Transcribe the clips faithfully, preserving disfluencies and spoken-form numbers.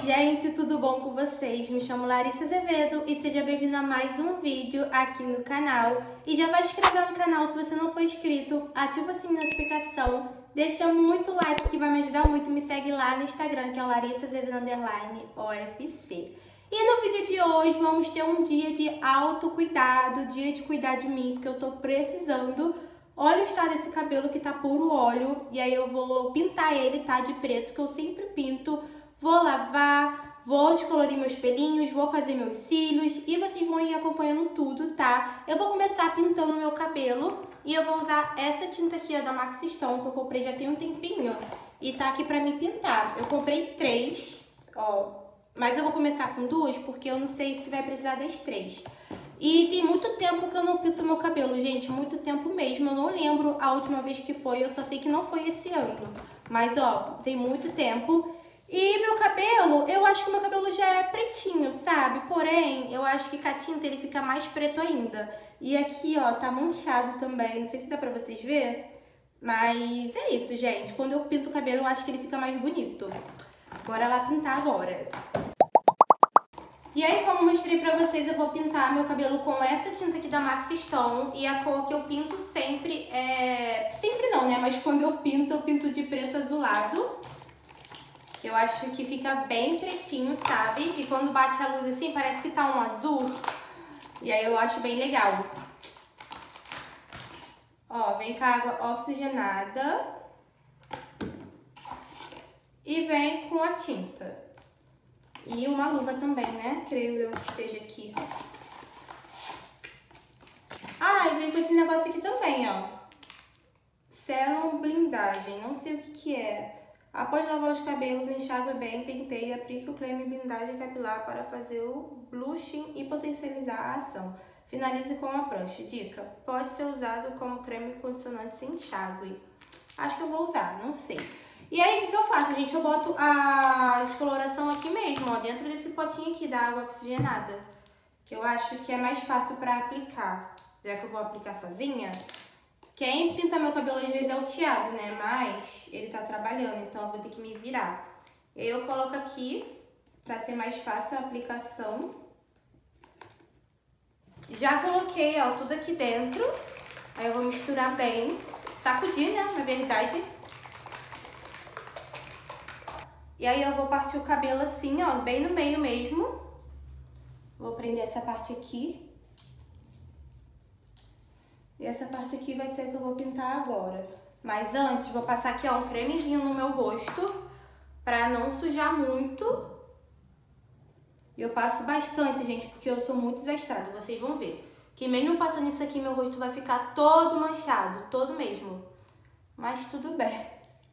gente, tudo bom com vocês? Me chamo Larissa Azevedo e seja bem-vindo a mais um vídeo aqui no canal. E já vai inscrever no canal se você não for inscrito, ativa o sininho de notificação, deixa muito like que vai me ajudar muito. Me segue lá no Instagram, que é o Larissa Azevedo underline O F C. E no vídeo de hoje vamos ter um dia de autocuidado, dia de cuidar de mim, porque eu tô precisando. Olha o estado desse cabelo que tá puro óleo, e aí eu vou pintar ele, tá, de preto, que eu sempre pinto. Vou lavar, vou descolorir meus pelinhos, vou fazer meus cílios e vocês vão ir acompanhando tudo, tá? Eu vou começar pintando meu cabelo e eu vou usar essa tinta aqui, ó, da Max Stone, que eu comprei já tem um tempinho e tá aqui pra me pintar. Eu comprei três, ó, mas eu vou começar com duas porque eu não sei se vai precisar das três. E tem muito tempo que eu não pinto meu cabelo, gente, muito tempo mesmo. Eu não lembro a última vez que foi, eu só sei que não foi esse ano. Mas, ó, tem muito tempo. E meu cabelo, eu acho que meu cabelo já é pretinho, sabe? Porém, eu acho que com a tinta ele fica mais preto ainda. E aqui, ó, tá manchado também. Não sei se dá pra vocês verem. Mas é isso, gente. Quando eu pinto o cabelo, eu acho que ele fica mais bonito. Bora lá pintar agora. E aí, como eu mostrei pra vocês, eu vou pintar meu cabelo com essa tinta aqui da Max Stone. E a cor que eu pinto sempre é... Sempre não, né? Mas quando eu pinto, eu pinto de preto azulado. Eu acho que fica bem pretinho, sabe? E quando bate a luz assim, parece que tá um azul. E aí eu acho bem legal. Ó, vem com a água oxigenada. E vem com a tinta. E uma luva também, né? Creio eu que esteja aqui. Ah, e vem com esse negócio aqui também, ó. Celon blindagem. Não sei o que que é. Após lavar os cabelos, enxague bem, penteie e aplique o creme blindagem capilar para fazer o blushing e potencializar a ação. Finalize com a prancha. Dica: pode ser usado como creme condicionante sem enxágue. Acho que eu vou usar, não sei. E aí, o que, que eu faço, gente? Eu boto a descoloração aqui mesmo, ó, dentro desse potinho aqui da água oxigenada. Que eu acho que é mais fácil para aplicar, já que eu vou aplicar sozinha. Quem pinta meu cabelo às vezes é o Thiago, né? Mas ele tá trabalhando, então eu vou ter que me virar. E aí eu coloco aqui, pra ser mais fácil a aplicação. Já coloquei, ó, tudo aqui dentro. Aí eu vou misturar bem. Sacudir, né? Na verdade. E aí eu vou partir o cabelo assim, ó, bem no meio mesmo. Vou prender essa parte aqui. E essa parte aqui vai ser a que eu vou pintar agora. Mas antes, vou passar aqui, ó, um cremezinho no meu rosto, pra não sujar muito. E eu passo bastante, gente, porque eu sou muito desastrada, vocês vão ver. Que mesmo passando isso aqui, meu rosto vai ficar todo manchado, todo mesmo. Mas tudo bem.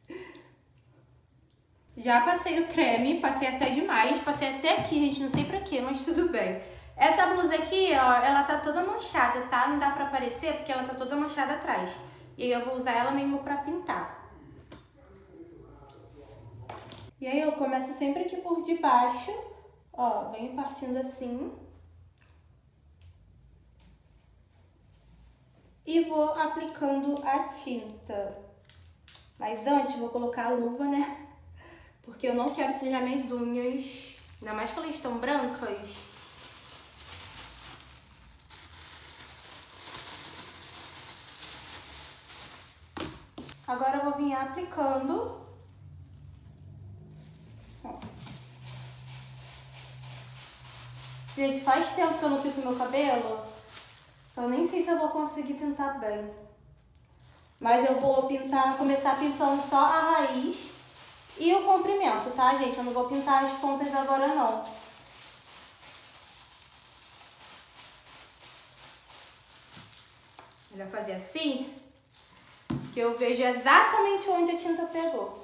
Já passei o creme, passei até demais, passei até aqui, gente, não sei pra quê, mas tudo bem. Essa blusa aqui, ó, ela tá toda manchada, tá? Não dá pra aparecer porque ela tá toda manchada atrás. E aí eu vou usar ela mesmo pra pintar. E aí eu começo sempre aqui por debaixo, ó, venho partindo assim. E vou aplicando a tinta. Mas antes vou colocar a luva, né? Porque eu não quero sujar minhas unhas, ainda mais que elas estão brancas. Agora eu vou vir aplicando. Ó. Gente, faz tempo que eu não pinto meu cabelo. Eu nem sei se eu vou conseguir pintar bem. Mas eu vou pintar, começar pintando só a raiz e o comprimento, tá, gente? Eu não vou pintar as pontas agora, não. Melhor fazer assim, que eu vejo exatamente onde a tinta pegou.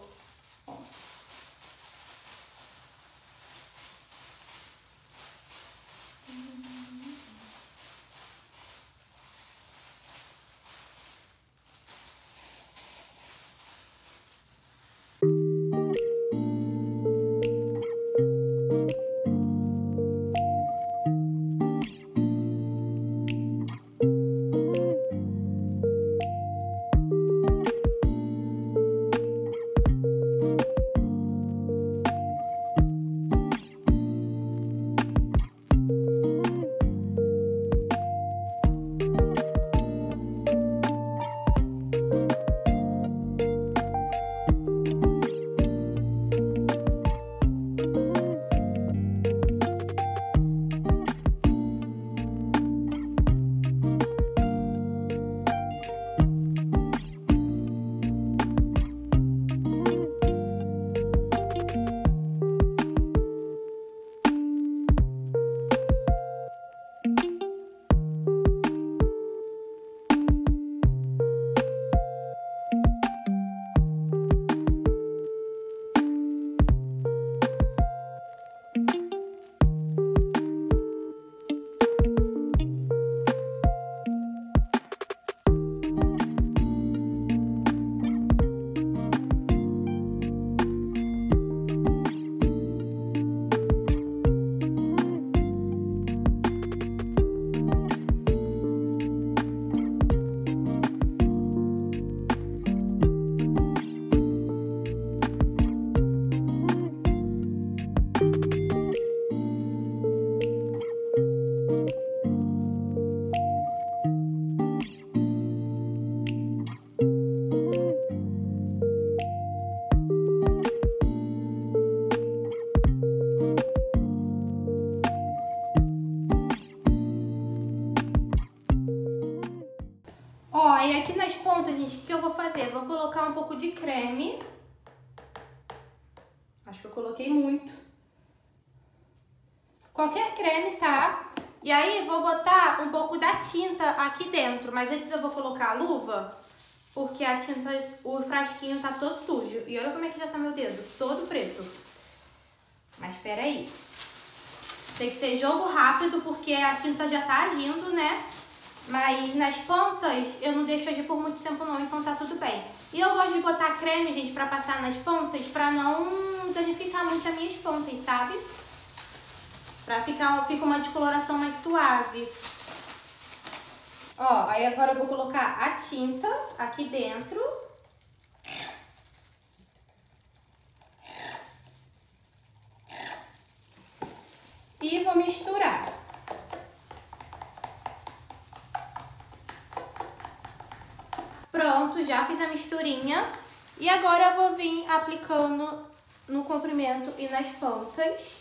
gente, o que eu vou fazer? Vou colocar um pouco de creme. Acho que eu coloquei muito. Qualquer creme, tá? E aí, vou botar um pouco da tinta aqui dentro. Mas antes eu vou colocar a luva, porque a tinta, o frasquinho tá todo sujo. E olha como é que já tá meu dedo, todo preto. Mas espera aí. Tem que ser jogo rápido, porque a tinta já tá agindo, né? Mas nas pontas, eu não deixo agir por muito tempo não, então tá tudo bem. E eu gosto de botar creme, gente, pra passar nas pontas, pra não danificar muito as minhas pontas, sabe? Pra ficar, fica uma descoloração mais suave. Ó, aí agora eu vou colocar a tinta aqui dentro. E vou misturar. Pronto, já fiz a misturinha. E agora eu vou vir aplicando no comprimento e nas pontas.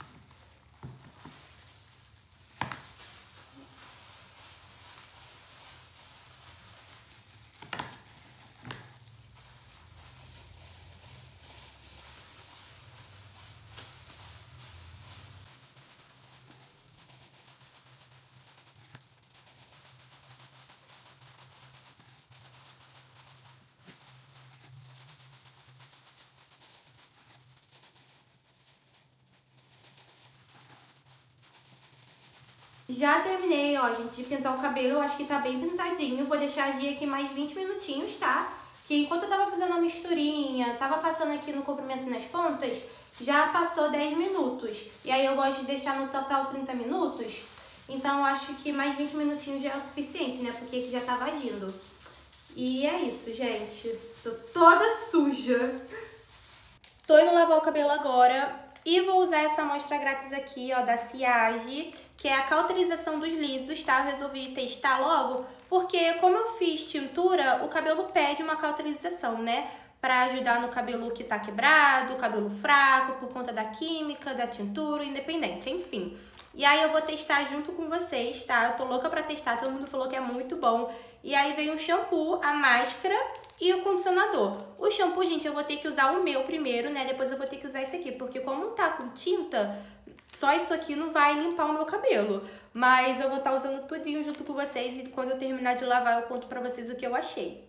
Já terminei, ó, gente, de pintar o cabelo. Eu acho que tá bem pintadinho. Vou deixar agir aqui mais vinte minutinhos, tá? Que enquanto eu tava fazendo a misturinha, tava passando aqui no comprimento e nas pontas, já passou dez minutos. E aí eu gosto de deixar no total trinta minutos. Então eu acho que mais vinte minutinhos já é o suficiente, né? Porque aqui já tava agindo. E é isso, gente. Tô toda suja. Tô indo lavar o cabelo agora. E vou usar essa amostra grátis aqui, ó, da Ciage, que é a cauterização dos lisos, tá? Eu resolvi testar logo, porque como eu fiz tintura, o cabelo pede uma cauterização, né? Pra ajudar no cabelo que tá quebrado, cabelo fraco, por conta da química, da tintura, independente, enfim. E aí eu vou testar junto com vocês, tá? Eu tô louca pra testar, todo mundo falou que é muito bom. E aí vem o shampoo, a máscara e o condicionador. O shampoo, gente, eu vou ter que usar o meu primeiro, né? Depois eu vou ter que usar esse aqui, porque como tá com tinta, só isso aqui não vai limpar o meu cabelo. Mas eu vou estar usando tudinho junto com vocês e quando eu terminar de lavar eu conto pra vocês o que eu achei.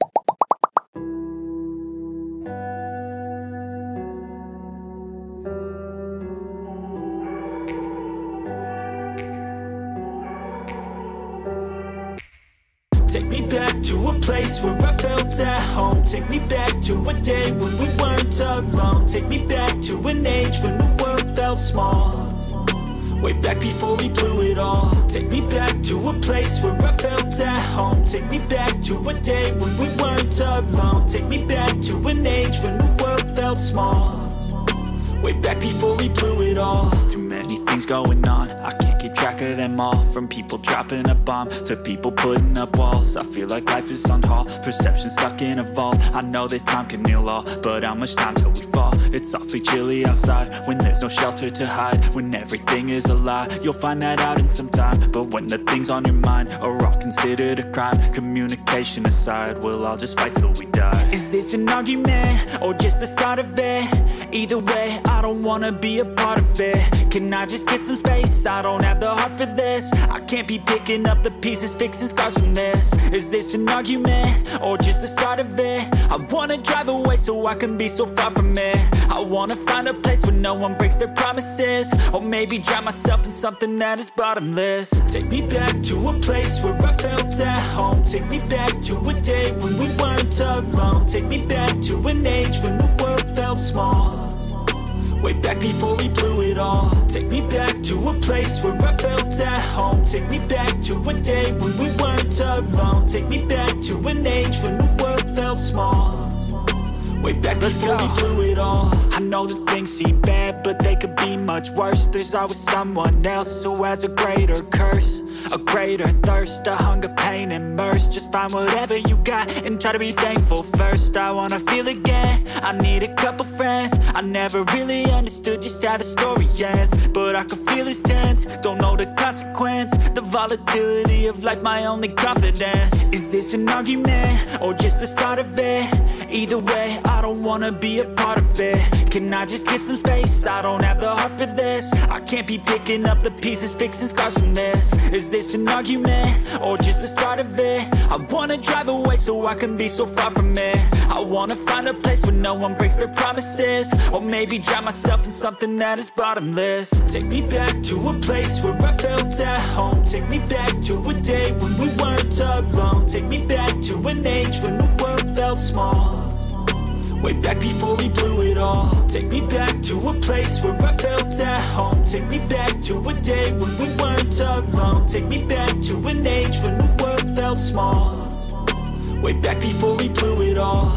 Take me back to a place where I felt at home. Take me back to a day when we weren't alone. Take me back to an age when the world felt small. Way back before we blew it all. Take me back to a place where I felt at home. Take me back to a day when we weren't alone. Take me back to an age when the world felt small. Way back before we blew it all. Too many things going on, I can't keep track of them all. From people dropping a bomb to people putting up walls. I feel like life is on hold, perception stuck in a vault. I know that time can heal all, but how much time till we fall? It's awfully chilly outside, when there's no shelter to hide. When everything is a lie, you'll find that out in some time. But when the things on your mind are all considered a crime, communication aside, we'll all just fight till we die. Is this an argument, or just the start of it? Either way, I don't wanna be a part of it. Can I just get some space? I don't have the heart for this. I can't be picking up the pieces, fixing scars from this. Is this an argument, or just the start of it? I wanna drive away so I can be so far from it. I wanna find a place where no one breaks their promises. Or maybe drown myself in something that is bottomless. Take me back to a place where I felt at home. Take me back to a day when we weren't alone. Take me back to an age when the world felt small. Way back before we blew it all. Take me back to a place where I felt at home. Take me back to a day when we weren't alone. Take me back to an age when the world felt small. way back before we blew it all. I know that things seem bad, but they could be much worse. There's always someone else who has a greater curse, a greater thirst, a hunger, pain, and mercy. Just find whatever you got and try to be thankful first. I wanna feel again, I need a couple friends. I never really understood just how the story ends, but I can feel it's tense, don't know the consequence. The volatility of life, my only confidence. Is this an argument, or just the start of it? Either way, I don't wanna be a part of it. Can I just get some space? I don't have the heart for this. I can't be picking up the pieces, fixing scars from this. Is this an argument, or just the start of it? I wanna drive away so I can be so far from it. I wanna find a place where no one breaks their promises, or maybe drown myself in something that is bottomless. Take me back to a place where I felt at home. Take me back to a day when we weren't alone. Take me back to an age when the world felt small, way back before we blew it all. Take me back to a place where I felt at home. Take me back to a day when we weren't alone. Take me back to an age when the world felt small, way back before we blew it all.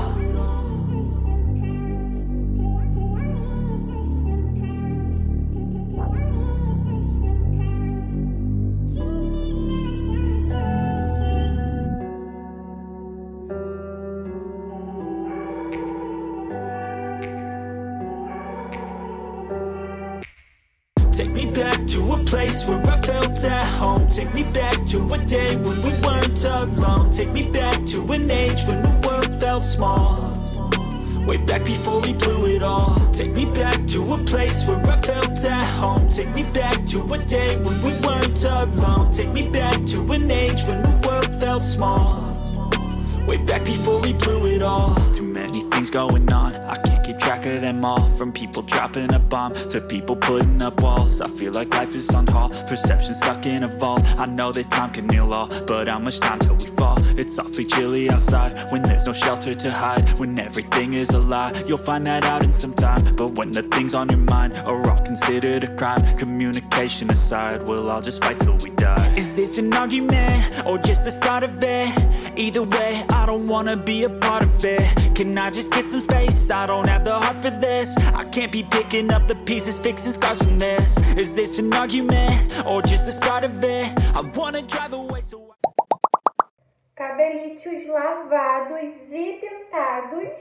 Take me back to a place where I felt at home. Take me back to a day when we weren't alone. Take me back to an age when the world felt small, way back before we blew it all. Take me back to a place where I felt at home. Take me back to a day when we weren't alone. Take me back to an age when the world felt small, way back before we blew it all. Too many things going on, I can't keep track of them all. From people dropping a bomb to people putting up walls. I feel like life is on hold, perception stuck in a vault. I know that time can heal all, but how much time till we fall? It's awfully chilly outside when there's no shelter to hide. When everything is a lie, you'll find that out in some time. But when the things on your mind are all considered a crime, communication aside, we'll all just fight till we die. Is this an argument, or just the start of it? Either way, I don't wanna be a part of it. Can I just get some space? I don't have the heart for this. I can't be picking up the pieces, fixing scars from this. Is this an argument, or just the start of it? I wanna drive away so I... Cabelitos lavados e pintados.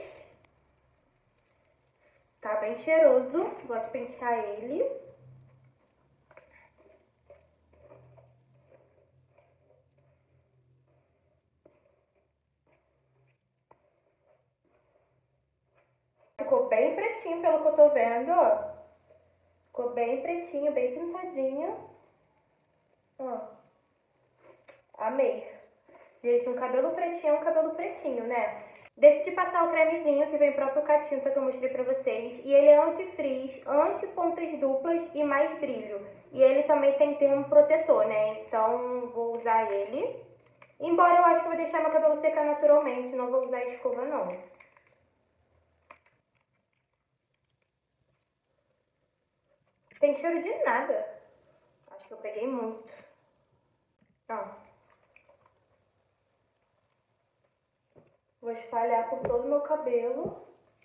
Tá bem cheiroso. Vou pentear ele. Ficou bem pretinho pelo que eu tô vendo, ó. Ficou bem pretinho, bem pintadinho. Ó. Amei. Gente, um cabelo pretinho é um cabelo pretinho, né? Decidi passar o cremezinho que vem próprio com a tinta que eu mostrei pra vocês. E ele é anti-frizz, anti-pontas duplas e mais brilho. E ele também tem termo protetor, né? Então, vou usar ele. Embora eu acho que vou deixar meu cabelo secar naturalmente, não vou usar escova, não. Tem cheiro de nada. Acho que eu peguei muito. Ó. Vou espalhar por todo o meu cabelo.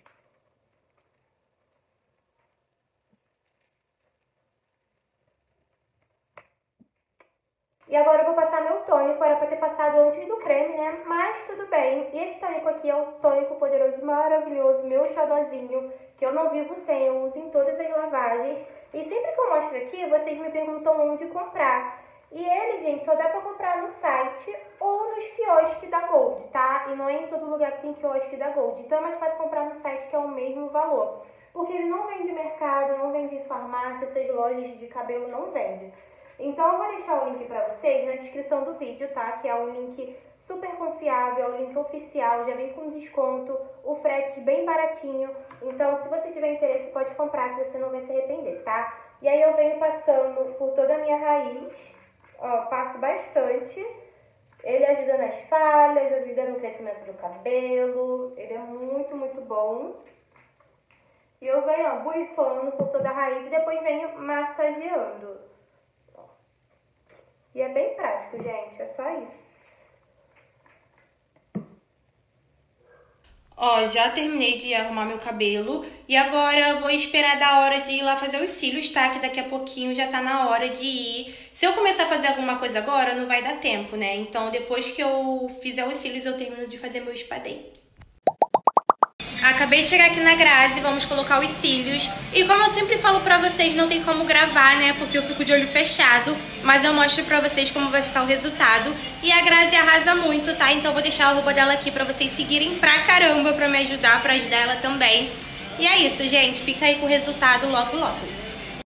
E agora eu vou passar meu tônico. Era pra ter passado antes do creme, né? Mas tudo bem. E esse tônico aqui é o tônico poderoso maravilhoso, meu xodózinho, que eu não vivo sem. Eu uso em todas as lavagens. E sempre que eu mostro aqui, vocês me perguntam onde comprar. E ele, gente, só dá pra comprar no site ou nos quiosques da Gold, tá? E não é em todo lugar que tem quiosque da Gold. Então é mais fácil comprar no site, que é o mesmo valor. Porque ele não vende mercado, não vende farmácia, essas lojas de cabelo não vende. Então eu vou deixar o link pra vocês na descrição do vídeo, tá? Que é um link super confiável, é o link oficial, já vem com desconto, o frete bem baratinho. Então, se você tiver interesse, pode comprar, que você não vai se arrepender, tá? E aí eu venho passando por toda a minha raiz, ó, passo bastante. Ele ajuda nas falhas, ajuda no crescimento do cabelo, ele é muito, muito bom. E eu venho, ó, borrifando por toda a raiz e depois venho massageando. Ó. E é bem prático, gente, é só isso. Ó, já terminei de arrumar meu cabelo e agora vou esperar da hora de ir lá fazer os cílios, tá? Que daqui a pouquinho já tá na hora de ir. Se eu começar a fazer alguma coisa agora, não vai dar tempo, né? Então, depois que eu fizer os cílios, eu termino de fazer meu espadei. Acabei de chegar aqui na Grazi, vamos colocar os cílios. E como eu sempre falo pra vocês, não tem como gravar, né? Porque eu fico de olho fechado. Mas eu mostro pra vocês como vai ficar o resultado. E a Grazi arrasa muito, tá? Então eu vou deixar a arroba dela aqui pra vocês seguirem pra caramba, pra me ajudar, pra ajudar ela também. E é isso, gente. Fica aí com o resultado logo, logo.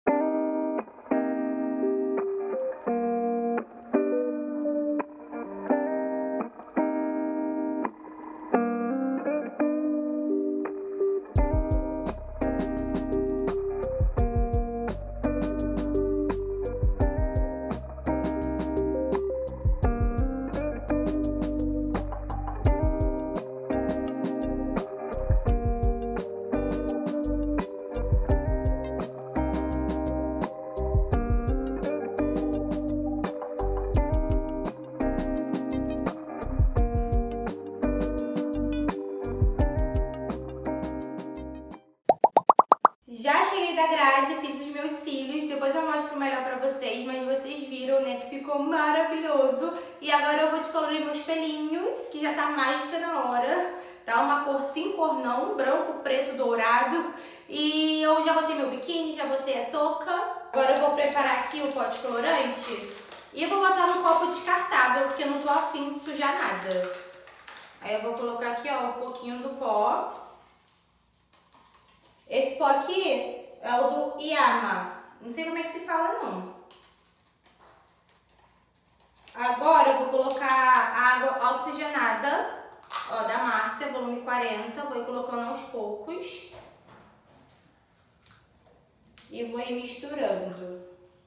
Já cheguei da Grazi, fiz os meus cílios, depois eu mostro melhor pra vocês, mas vocês viram, né, que ficou maravilhoso. E agora eu vou descolorir meus pelinhos, que já tá mais do que na hora. Tá uma cor sim, cor não, branco, preto, dourado. E eu já botei meu biquíni, já botei a touca. Agora eu vou preparar aqui o pó de colorante. E eu vou botar no copo descartável, porque eu não tô afim de sujar nada. Aí eu vou colocar aqui, ó, um pouquinho do pó. Esse pó aqui é o do Yama. Não sei como é que se fala, não. Agora eu vou colocar água oxigenada, ó, da Márcia, volume quarenta. Vou ir colocando aos poucos. E vou ir misturando.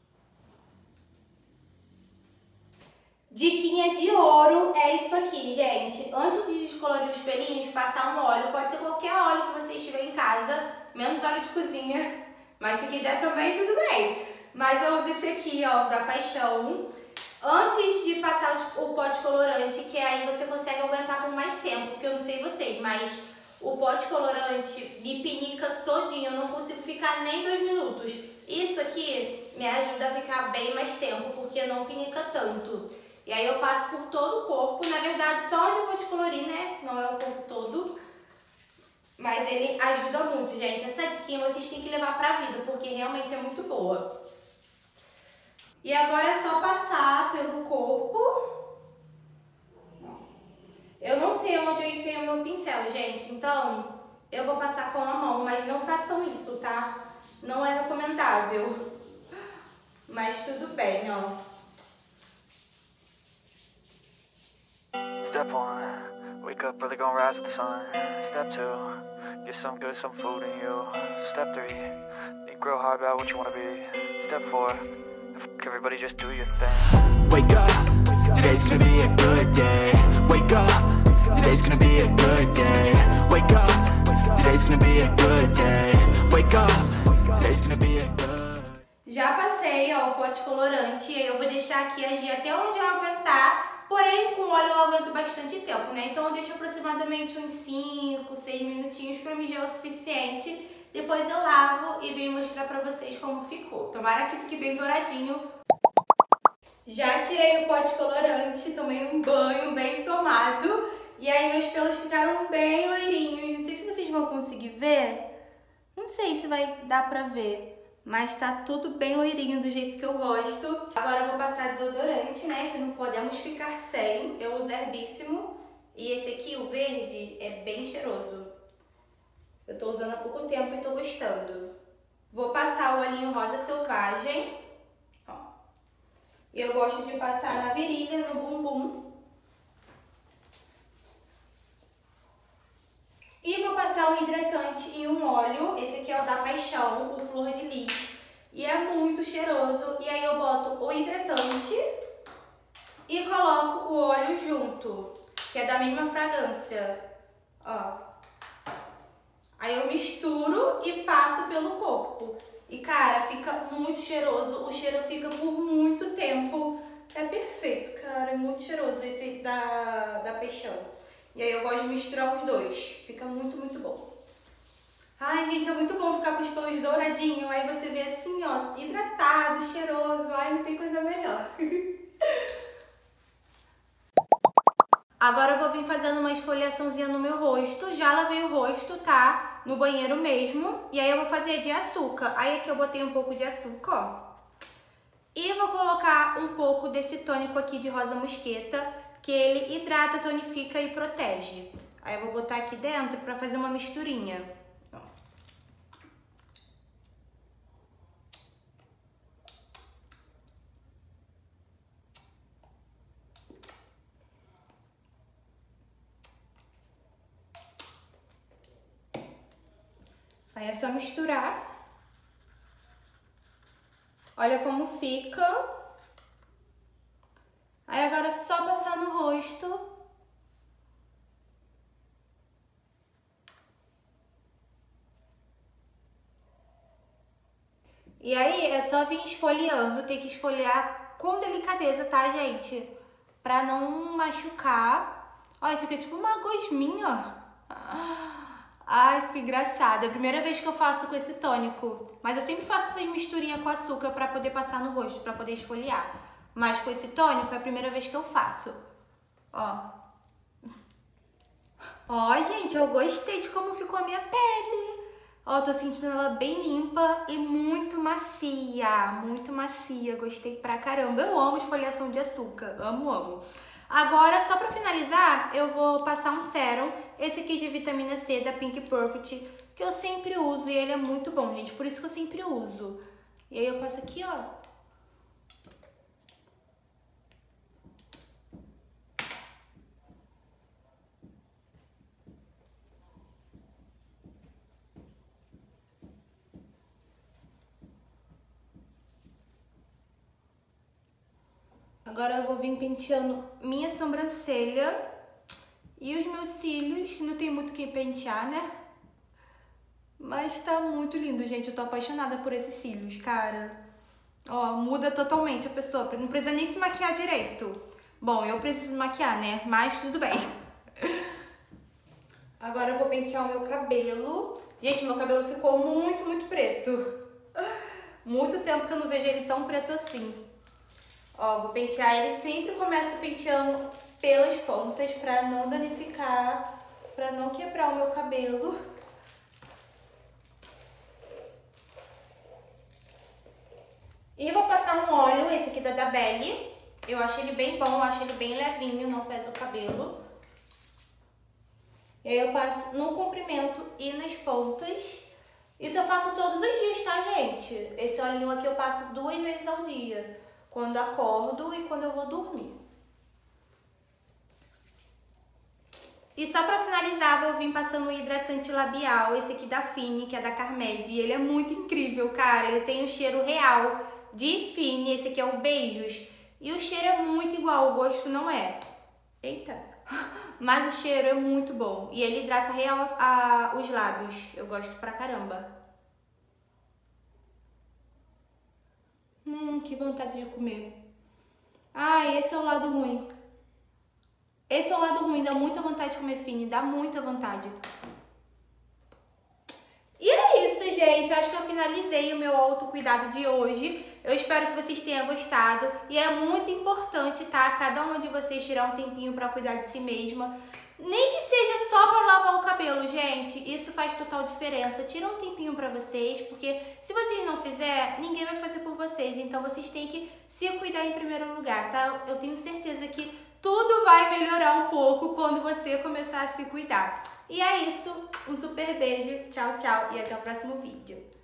Diquinha de ouro é isso aqui, gente. Antes de descolorir os pelinhos, passar um óleo. Pode ser qualquer óleo que você tiver em casa, menos óleo de cozinha. Mas se quiser também, tudo bem. Mas eu uso esse aqui, ó, da Paixão. Antes de passar o pó de colorante, que aí você consegue aguentar por mais tempo. Porque eu não sei vocês, mas o pó de colorante me pinica todinho. Eu não consigo ficar nem dois minutos. Isso aqui me ajuda a ficar bem mais tempo, porque não pinica tanto. E aí eu passo por todo o corpo, na verdade só onde eu vou descolorir, né? Não é o corpo todo. Mas ele ajuda muito, gente. Essa diquinha vocês têm que levar pra vida, porque realmente é muito boa. E agora é só passar pelo corpo. Eu não sei onde eu enfiei o meu pincel, gente. Então, eu vou passar com a mão, mas não façam isso, tá? Não é recomendável. Mas tudo bem, ó. Step one, wake up early, gonna rise with the sun. Step two, get some good, some food in you. Step three, think real hard about what you wanna be. Step four, f everybody just do your thing. Wake up, today's gonna be a good day. Wake up, today's gonna be a good day. Wake up, today's gonna be a good day. Wake up, today's gonna be a good. Já passei, ó, o pó de colorante, e aí eu vou deixar aqui agir até onde eu aguentar. Porém, com óleo eu aguento bastante tempo, né? Então eu deixo aproximadamente uns cinco, seis minutinhos pra mim já é o suficiente. Depois eu lavo e venho mostrar pra vocês como ficou. Tomara que fique bem douradinho. Já tirei o pó de colorante, tomei um banho bem tomado. E aí meus pelos ficaram bem loirinhos. Não sei se vocês vão conseguir ver. Não sei se vai dar pra ver. Mas tá tudo bem loirinho, do jeito que eu gosto. Agora eu vou passar desodorante, né? Que não podemos ficar sem. Eu uso Herbíssimo. E esse aqui, o verde, é bem cheiroso. Eu tô usando há pouco tempo e tô gostando. Vou passar o olhinho rosa selvagem. Ó. E eu gosto de passar na virilha, no bumbum. E vou passar um hidratante e um óleo. Esse aqui é o da Paixão, o Flor de Lis. E é muito cheiroso. E aí eu boto o hidratante e coloco o óleo junto, que é da mesma fragrância. Ó. Aí eu misturo e passo pelo corpo. E cara, fica muito cheiroso. O cheiro fica por muito tempo. É perfeito, cara. É muito cheiroso esse da, da Paixão. E aí eu gosto de misturar os dois. Fica muito, muito bom. Ai, gente, é muito bom ficar com os pelos douradinhos. Aí você vê assim, ó, hidratado, cheiroso. Ai, não tem coisa melhor. Agora eu vou vir fazendo uma esfoliaçãozinha no meu rosto. Já lavei o rosto, tá? No banheiro mesmo. E aí eu vou fazer de açúcar. Aí aqui eu botei um pouco de açúcar, ó. E vou colocar um pouco desse tônico aqui de rosa mosqueta, que ele hidrata, tonifica e protege. Aí eu vou botar aqui dentro pra fazer uma misturinha. Aí é só misturar. Olha como fica. Aí agora é só passar no rosto. E aí é só vir esfoliando. Tem que esfoliar com delicadeza, tá, gente? Pra não machucar. Olha, fica tipo uma gosminha, ó. Ai, fica engraçado. É a primeira vez que eu faço com esse tônico. Mas eu sempre faço essas misturinhas com açúcar pra poder passar no rosto, pra poder esfoliar. Mas com esse tônico é a primeira vez que eu faço. Ó. Ó, gente, eu gostei de como ficou a minha pele. Ó, tô sentindo ela bem limpa e muito macia. Muito macia. Gostei pra caramba. Eu amo esfoliação de açúcar. Amo, amo. Agora, só pra finalizar, eu vou passar um sérum, esse aqui de vitamina C da Pink Perfect, que eu sempre uso e ele é muito bom, gente, por isso que eu sempre uso. E aí eu passo aqui, ó. Agora eu vou vir penteando minha sobrancelha e os meus cílios, que não tem muito o que pentear, né? Mas tá muito lindo, gente. Eu tô apaixonada por esses cílios, cara. Ó, muda totalmente a pessoa. Não precisa nem se maquiar direito. Bom, eu preciso maquiar, né? Mas tudo bem. Agora eu vou pentear o meu cabelo. Gente, meu cabelo ficou muito, muito preto. Muito tempo que eu não vejo ele tão preto assim. Ó, vou pentear ele, sempre começo penteando pelas pontas pra não danificar, pra não quebrar o meu cabelo. E vou passar um óleo, esse aqui da da Belly. Eu acho ele bem bom, eu acho ele bem levinho, não pesa o cabelo. E aí eu passo no comprimento e nas pontas. Isso eu faço todos os dias, tá, gente? Esse olhinho aqui eu passo duas vezes ao dia. Quando acordo e quando eu vou dormir. E só pra finalizar, vou vir passando o hidratante labial, esse aqui da Fini, que é da Carmed. E ele é muito incrível, cara. Ele tem o cheiro real de Fini, esse aqui é o Beijos. E o cheiro é muito igual, o gosto não é. Eita! Mas o cheiro é muito bom. E ele hidrata real a, os lábios. Eu gosto pra caramba. Hum, que vontade de comer. Ai, esse é o lado ruim. Esse é o lado ruim, dá muita vontade de comer Fini, dá muita vontade. E é isso, gente. Acho que eu finalizei o meu autocuidado de hoje. Eu espero que vocês tenham gostado. E é muito importante, tá? Cada uma de vocês tirar um tempinho pra cuidar de si mesma. Nem que seja só pra lavar o cabelo, gente. Isso faz total diferença. Tira um tempinho pra vocês, porque se vocês não fizerem, ninguém vai fazer por vocês. Então vocês têm que se cuidar em primeiro lugar, tá? Eu tenho certeza que tudo vai melhorar um pouco quando você começar a se cuidar. E é isso. Um super beijo. Tchau, tchau. E até o próximo vídeo.